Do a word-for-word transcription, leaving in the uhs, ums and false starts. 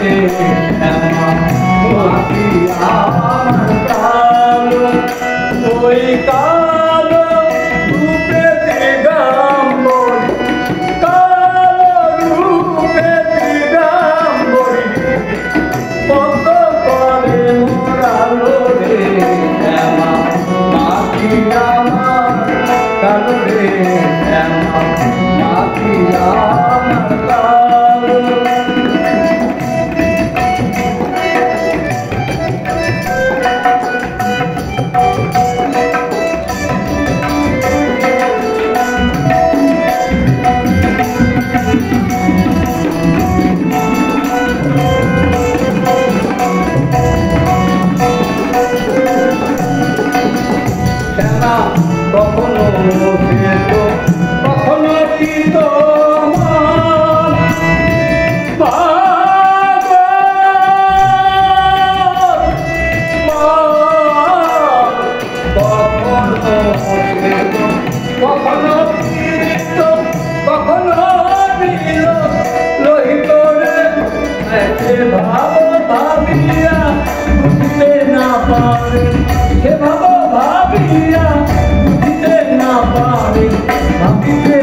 রে শ্যামা মাটি আমার কালো ওই কালো রূপে দিগম্বরী কালো রূপে দিগম্বরী কত করে মোরালো রে শ্যামা মাটি আমার কালো রে শ্যামা মাটি আমার কালো শ্যামা কখনো শ্বেত কখনো শীত কখনো শীত কখনো নীল লোহিত রে সে ভাব ভাবিয়া বুঝতে না পারে সে ভাব ভাবিয়া বুঝতে না পারে ভাবিতে